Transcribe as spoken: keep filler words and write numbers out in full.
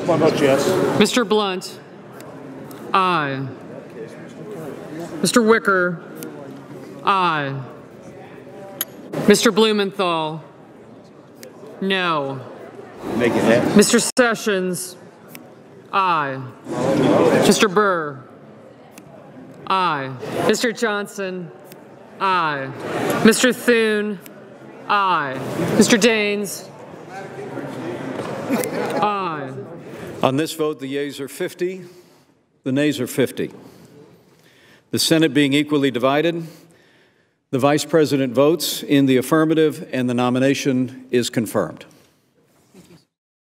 One vote yes. Mister Blunt? Aye. Mister Wicker? Aye. Mister Blumenthal? No. Make it happen. Mister Sessions? Aye. Mister Burr? Aye. Mister Johnson? Aye. Mister Thune? Aye. Mister Daines? Aye. On this vote, the yeas are fifty, the nays are fifty. The Senate being equally divided, the Vice President votes in the affirmative and the nomination is confirmed.